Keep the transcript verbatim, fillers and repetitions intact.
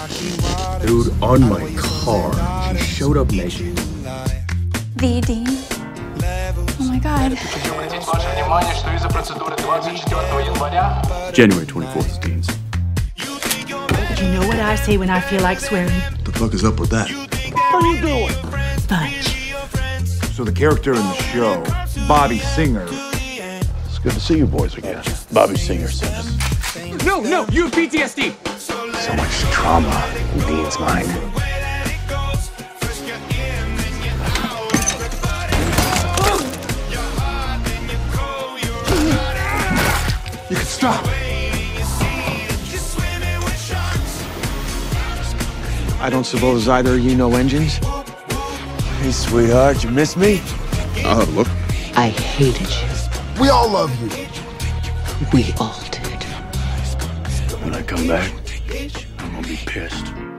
Dude, on my car. She showed up naked. The Dean. Oh my God. January twenty-fourth, Dean's. You know what I say when I feel like swearing? The fuck is up with that? What are you doing? Fudge. So the character in the show, Bobby Singer. It's good to see you boys again. Bobby Singer says. No, no, you have P T S D. So much trauma in Dean's mind. You can stop. I don't suppose either of you know engines? Hey, sweetheart, you miss me? Oh, look. I hated you. We all love you. We all did. When I come back, I'm gonna be pissed.